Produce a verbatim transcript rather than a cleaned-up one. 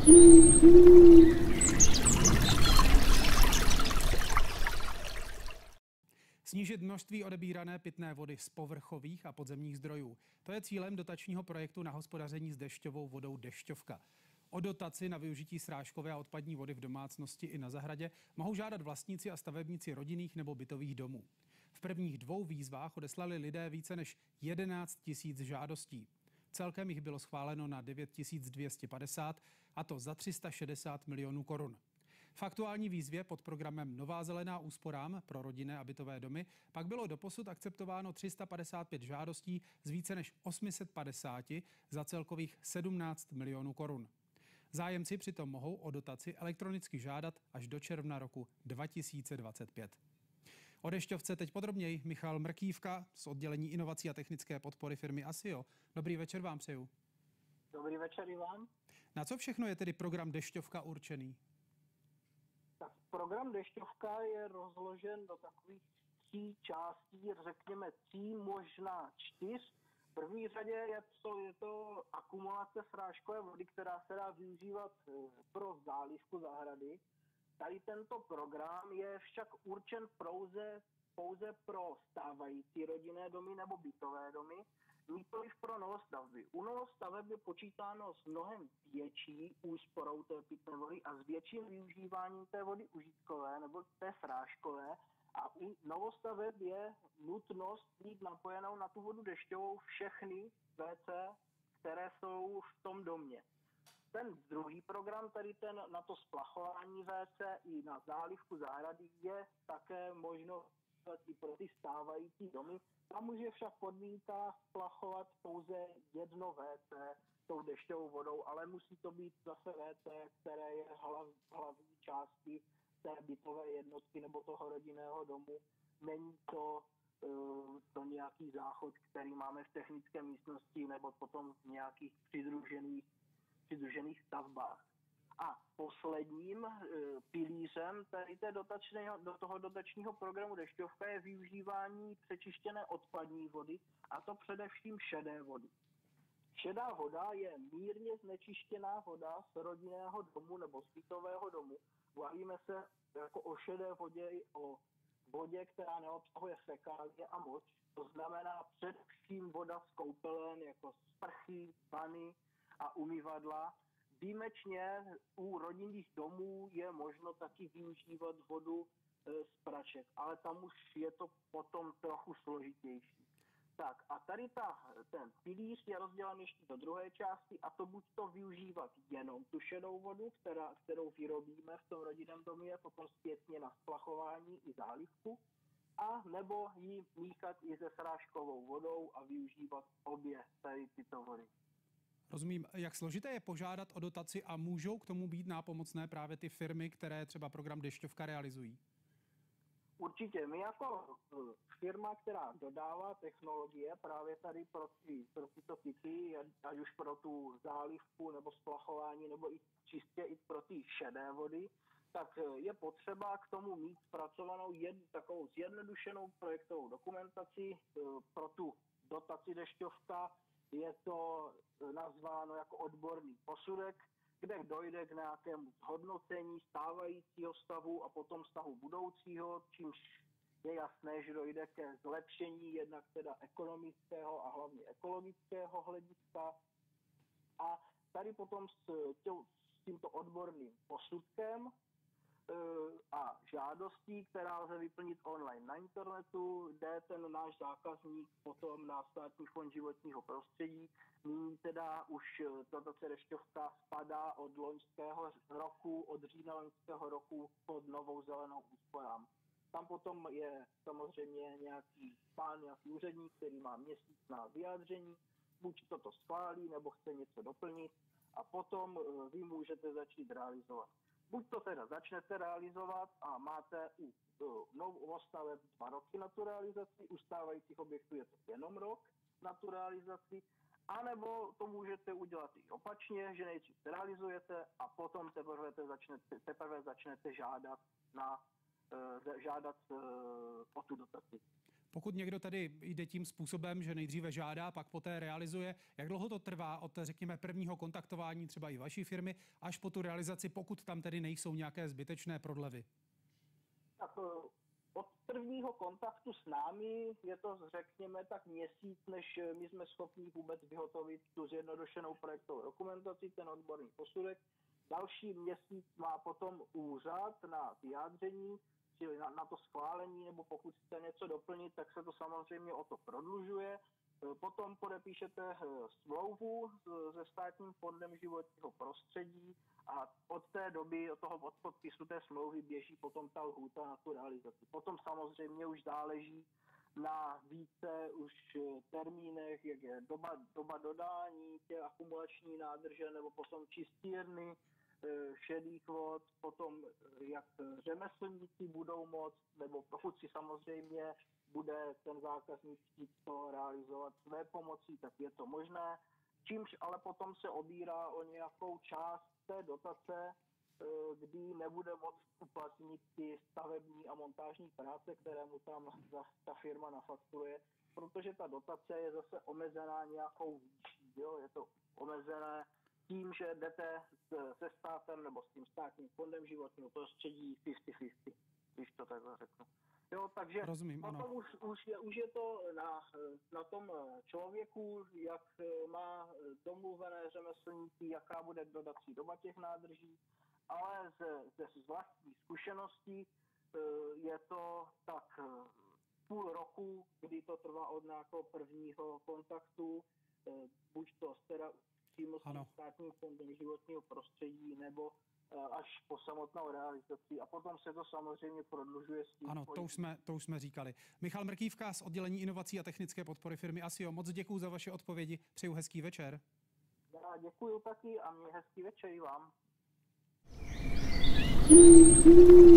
Snížit množství odebírané pitné vody z povrchových a podzemních zdrojů. To je cílem dotačního projektu na hospodaření s dešťovou vodou Dešťovka. O dotaci na využití srážkové a odpadní vody v domácnosti i na zahradě mohou žádat vlastníci a stavebníci rodinných nebo bytových domů. V prvních dvou výzvách odeslali lidé více než jedenáct tisíc žádostí. Celkem jich bylo schváleno na devět tisíc dvě stě padesát, a to za tři sta šedesát milionů korun. V aktuální výzvě pod programem Nová zelená úsporám pro rodinné a bytové domy pak bylo doposud akceptováno tři sta padesát pět žádostí z více než osm set padesát za celkových sedmnáct milionů korun. Zájemci přitom mohou o dotaci elektronicky žádat až do června roku dva tisíce dvacet pět. O Dešťovce teď podrobněji Michal Mrkývka z oddělení inovací a technické podpory firmy Asio. Dobrý večer vám přeju. Dobrý večer i vám. Na co všechno je tedy program Dešťovka určený? Tak program Dešťovka je rozložen do takových tří částí, řekněme tří, možná čtyř. V první řadě je to, je to akumulace srážkové vody, která se dá využívat pro zálivku zahrady. Tady tento program je však určen pouze, pouze pro stávající rodinné domy nebo bytové domy, nikoliv pro novostavby. U novostaveb je počítáno s mnohem větší úsporou té pitné vody a s větším využíváním té vody užitkové nebo té srážkové. A u novostaveb je nutnost mít napojenou na tu vodu dešťovou všechny vé cé, které jsou v tom domě. Ten druhý program, tady ten na to splachování vé cé i na zálivku zahrady, je také možno i pro ty stávající domy. Tam už je však podmínka splachovat pouze jedno vé cé tou dešťovou vodou, ale musí to být zase vé cé, které je hlav, hlavní části té bytové jednotky nebo toho rodinného domu. Není to, uh, to nějaký záchod, který máme v technické místnosti nebo potom v nějakých přidružených přidružených stavbách. A posledním e, pilířem tady té dotačného, do toho dotačního programu Dešťovka je využívání přečištěné odpadní vody, a to především šedé vody. Šedá voda je mírně znečištěná voda z rodinného domu nebo z bytového domu. Bavíme se jako o šedé vodě, o vodě, která neobsahuje fekálie a moč. To znamená především voda z koupelen, jako sprchy, vany a umyvadla. Výjimečně u rodinných domů je možno taky využívat vodu z praček, ale tam už je to potom trochu složitější. Tak a tady ta, ten pilíř je rozdělen ještě do druhé části, a to buď to využívat jenom tu šedou vodu, která, kterou vyrobíme v tom rodinném domě, potom zpětně na splachování i zálivku, a nebo ji míchat i se srážkovou vodou a využívat obě tady tyto vody. Rozumím. Jak složité je požádat o dotaci a můžou k tomu být nápomocné právě ty firmy, které třeba program Dešťovka realizují? Určitě. My jako firma, která dodává technologie právě tady pro, ty, pro tyto typy, ať už pro tu zálivku nebo splachování, nebo i čistě i pro ty šedé vody, tak je potřeba k tomu mít zpracovanou jed, takovou zjednodušenou projektovou dokumentaci pro tu dotaci Dešťovka. Je to nazváno jako odborný posudek, kde dojde k nějakému zhodnocení stávajícího stavu a potom stavu budoucího, čímž je jasné, že dojde ke zlepšení jednak teda ekonomického a hlavně ekologického hlediska. A tady potom s, tě, s tímto odborným posudkem a žádostí, která lze vyplnit online na internetu, jde ten náš zákazník potom na Státní fond životního prostředí. Nyní teda už dotace Dešťovka spadá od loňského roku, od října loňského roku pod Novou zelenou úsporám. Tam potom je samozřejmě nějaký pán, nějaký úředník, který má měsíc na vyjádření, buď toto schválí, nebo chce něco doplnit, a potom vy můžete začít realizovat. Buď to teda začnete realizovat a máte u novostaveb dva roky na tu realizaci, u stávajících objektů je to jenom rok na tu realizaci, anebo to můžete udělat i opačně, že nejdřív realizujete a potom teprve začnete, teprve začnete žádat, na, žádat o tu dotaci. Pokud někdo tady jde tím způsobem, že nejdříve žádá, pak poté realizuje, jak dlouho to trvá od, řekněme, prvního kontaktování třeba i vaší firmy až po tu realizaci, pokud tam tedy nejsou nějaké zbytečné prodlevy? Tak od prvního kontaktu s námi je to, řekněme, tak měsíc, než my jsme schopni vůbec vyhotovit tu zjednodušenou projektovou dokumentaci, ten odborný posudek. Další měsíc má potom úřad na vyjádření, čili na, na to schválení, nebo pokud chcete něco doplnit, tak se to samozřejmě o to prodlužuje. Potom podepíšete smlouvu se Státním fondem životního prostředí a od té doby, od toho od podpisu té smlouvy běží potom ta lhůta na tu realizaci. Potom samozřejmě už záleží na více už termínech, jak je doba, doba dodání těch akumulační nádrže nebo potom čistírny šedých vod, potom jak řemeslníci budou moct, nebo pokud si samozřejmě bude ten zákazník chtít to realizovat své pomocí, tak je to možné. Čímž ale potom se obírá o nějakou část té dotace, kdy nebude moct uplatnit ty stavební a montážní práce, které mu tam ta firma nafakturuje, protože ta dotace je zase omezená nějakou výší. Jo? Je to omezené tím, že jdete se státem nebo s tím Státním fondem životního prostředí padesát padesát, když to takhle řeknu. Jo, takže Rozumím, potom už, už, je, už je to na, na tom člověku, jak má domluvené řemeslníky, jaká bude dodací doba těch nádrží, ale ze, ze vlastní zkušeností je to tak půl roku, kdy to trvá od nějakého prvního kontaktu, buď to teda přímo s tím Státním fondem životního prostředí, nebo až po samotnou realizaci a potom se to samozřejmě prodlužuje s tím. Ano, to už, jsme, to už jsme říkali. Michal Mrkývka z oddělení inovací a technické podpory firmy ASIO. Moc děkuju za vaše odpovědi. Přeju hezký večer. Já děkuju taky a mě hezký večer i vám.